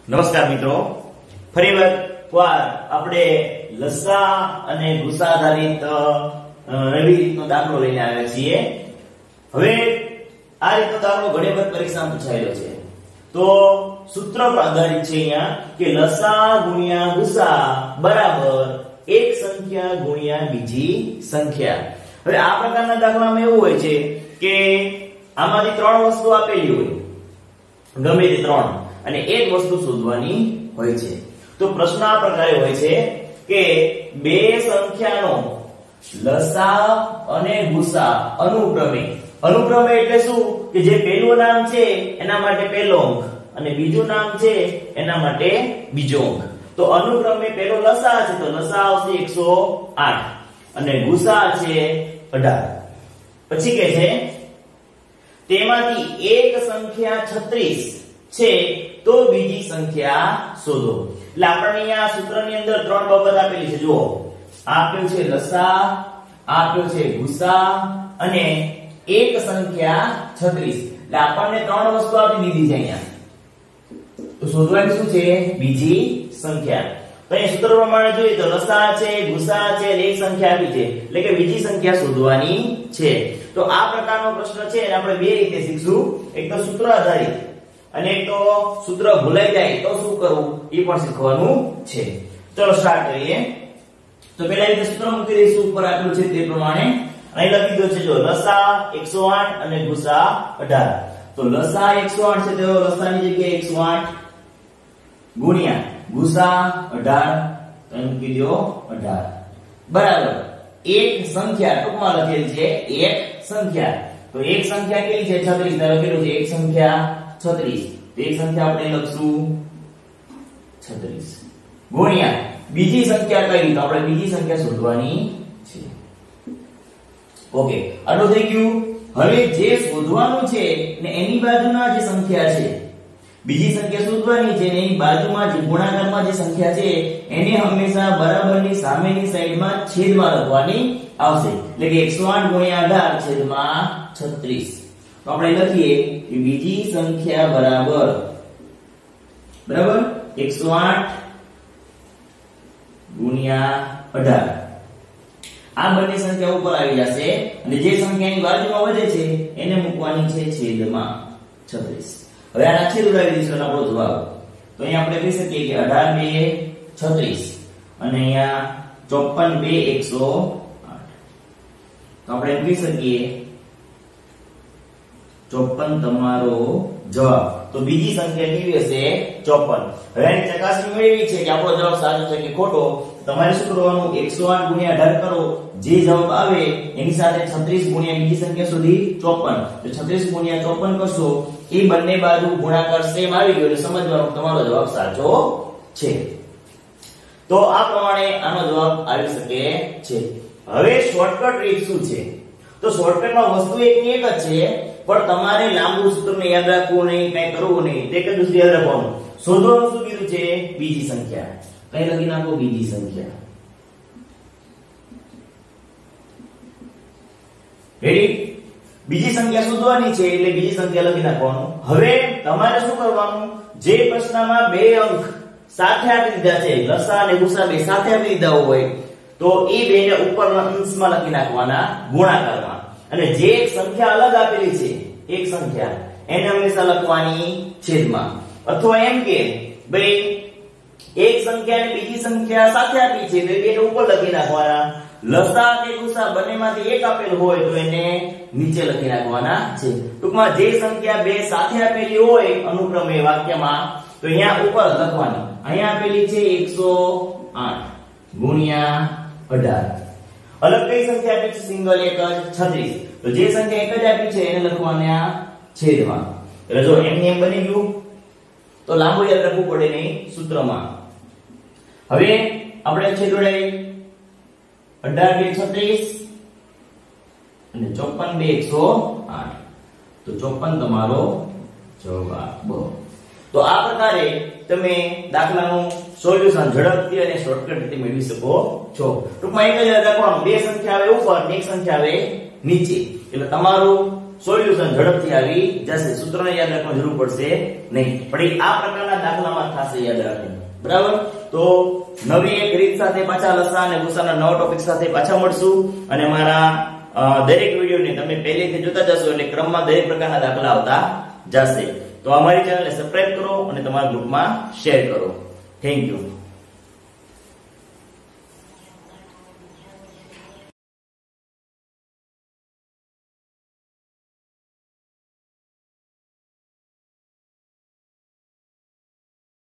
નમસ્કાર મિત્રો, ફરી વાર આપણે લસા અને ગુસા આધારિત નવી રીતનો દાખલો લઈને આવ્યા છીએ. હવે આ રીતનો દાખલો ઘણી વખત પરીક્ષામાં પૂછાયેલો છે. તો સૂત્ર પર આધારિત છે અહીંયા કે લસા ગુણ્યા ગુસા બરાબર એક સંખ્યા ગુણ્યા બીજી સંખ્યા. હવે આ પ્રકારના દાખલામાં એવું હોય છે કે આમાંથી ત્રણ વસ્તુ આપેલી હોય, ગમે તે ત્રણ, અને એક વસ્તુ શોધવાની હોય છે. તો પ્રશ્ન આ પ્રકારે હોય છે કે બે સંખ્યાનો લસા અને ગુસા અનુક્રમે એટલે શું કે જે પહેલું નામ છે એના માટે પહેલો અંક અને બીજું નામ છે એના માટે બીજો અંક. તો અનુક્રમે પહેલો લસા છે તો લસા આવશે 108 અને ગુસા છે 18. પછી કે છે તેમાંથી એક સંખ્યા 36 છે તો બીજી સંખ્યા શોધો. એટલે આપણને અહીંયા સૂત્રની અંદર ત્રણ બાબત આપેલી છે. જુઓ, આપ્યું છે લસા, આપ્યું છે ગુસા અને એક સંખ્યા 36. એટલે આપણને ત્રણ વસ્તુ આપી દીધી છે અહીંયા. તો શોધવાની શું છે? બીજી સંખ્યા. તો અહીં સૂત્ર પ્રમાણે જોઈએ તો લસા છે, ગુસા છે અને એક સંખ્યા આપી છે, એટલે કે બીજી સંખ્યા શોધવાની છે. તો આ પ્રકારનો પ્રશ્ન છે અને આપણે બે રીતે શીખશું. એક તો સૂત્ર આધારિત અને એક તો સૂત્ર ભૂલાઈ જાય તો શું કરવું એ પણ શીખવાનું છે. ચલો સ્ટાર્ટ કરીએ. તો પહેલા રીતે સૂત્ર મૂકી દઈશું. ઉપર આપ્યું છે તે પ્રમાણે અહીં લખી દો છે. જો લસા 108 અને ગુસા 18. તો લસા 108 છે તો લસાની જગ્યાએ 108 ગુણ્યા ગુસા 18 તો મૂકી દો 18 બરાબર એક સંખ્યા ટૂંકમાં લખેલી છે એક સંખ્યા. તો એક સંખ્યા કેટલી છે? 36. ને લખેલું છે એક સંખ્યા 36. તો એક સંખ્યા આપણે લખશું 36 ગુણ્યા બીજી સંખ્યા કઈ? તો આપણે બીજી સંખ્યા શોધવાની છે. ઓકે, આટલું થઈ ગયું. હવે જે શોધવાનું છે ને એની બાજુમાં જે સંખ્યા છે, બીજી સંખ્યા શોધવાની છે ને એની બાજુમાં જે ગુણાકારમાં જે સંખ્યા છે એને હંમેશા બરાબરની સામેની સાઈડમાં છેદમાં લખવાની આવશે. એટલે કે 108 ગુણ્યા 18 છેદમાં 36. તો આપણે લખીએ કે બીજી સંખ્યા બરાબર 108 ગુણ્યા 18. આ બંને સંખ્યા ઉપર આવી જશે અને જે સંખ્યાની બાજુમાં વધે છે એને મૂકવાની છે છેદમાં 36. હવે આના છેદ ઉડાવી દઈશું આપણો જવાબ. તો અહીંયા આપણે કહી શકીએ કે 18 2 36 અને અહીંયા 54 2 108. તો આપણે એમ કહી શકીએ 54 તમારો જવાબ. તો બીજી સંખ્યા કેવી હશે? 54. હવે આની ચકાસણી મેળવી છે કે આપણો જવાબ સાચો છે કે ખોટો. તમારે શું કરવાનું? 108 ગુણ્યા 18 કરો, જે જવાબ આવે એની સાથે 36 ગુણ્યા બીજી સંખ્યા સુધી 54. તો 36 ગુણ્યા 54 કરશો, એ બંને બાજુ ગુણાકાર સેમ આવી ગયો એટલે સમજવાનું તમારો જવાબ સાચો છે. તો આ પ્રમાણે આનો જવાબ આવી શકે છે. હવે શોર્ટકટ રીત શું છે? તો શોર્ટકટમાં વસ્તુ એકની એક જ છે, પણ તમારે લાંબુ સૂત્રને યાદ રાખવું નહીં, કઈ કરવું નહીં, તે જ યાદ રાખવાનું. શોધવાનું શું કીધું છે? બીજી સંખ્યા. કઈ લખી નાખો? બીજી સંખ્યા. રેડી? બીજી સંખ્યા શોધવાની છે એટલે બીજી સંખ્યા લખી નાખવાનું. હવે તમારે શું કરવાનું? જે પ્રશ્નમાં બે અંક સાથે આપી દીધા છે, લસા અને ગુસા બે સાથે આપી દીધા હોય તો એ બેને ઉપરના અંશમાં લખી નાખવાના ગુણાકારમાં. અને જે એક સંખ્યા અલગ આપેલી છે, એક સંખ્યા, એને હંમેશા લખવાની છેદમાં. અથવા એમ કે ભાઈ એક સંખ્યા અને બીજી સંખ્યા સાથે આપી છે તો બેને ઉપર લખી નાખવાના. લસા કે ગુસા બંનેમાંથી એક આપેલ હોય તો એને નીચે લખી નાખવાના છે. ટૂંકમાં જે સંખ્યા બે સાથે આપેલી હોય અનુક્રમે વાક્યમાં તો અહીંયા ઉપર લખવાની. અહીંયા આપેલી છે 108 ગુણ્યા 18. અલગ કઈ સંખ્યા આપી છે? સિંગલ એક જ 36. તો જે સંખ્યા એક જ આપી છે એને લખવાના છેદમાં. એટલે જો એમની એમ બની ગયું તો લાંબુ યાદ રાખવું પડે નહીં સૂત્રમાં. હવે આપણે છેદ ઉડાવી 18 2 36 અને 54 2 108. તો 54 તમારો જવાબ. તો આ પ્રકારે તમે દાખલાનું સોલ્યુશન ઝડપથી અને શોર્ટકટ રીતે મેળવી શકો છો. ટૂંકમાં એક જ યાદ રાખવાનું, બે સંખ્યા આવે ઉપર અને એક સંખ્યા આવે નીચે. એટલે તમારું સોલ્યુશન ઝડપથી આવી જશે. સૂત્રને યાદ રાખવાની જરૂર પડશે નહીં, પણ આ પ્રકારના દાખલામાં થશે યાદ રાખવું. બરાબર? તો નવી એક રીત સાથે પાછા લસા અને ગુસાના નવા ટોપિક સાથે પાછા મળશું. અને મારા દરેક વિડીયોને તમે પહેલેથી જોતા જશો એટલે ક્રમમાં દરેક પ્રકારના દાખલા આવતા જશે. તો અમારી ચેનલને સબસ્ક્રાઇબ કરો અને તમારા ગ્રુપમાં શેર કરો. Thank you.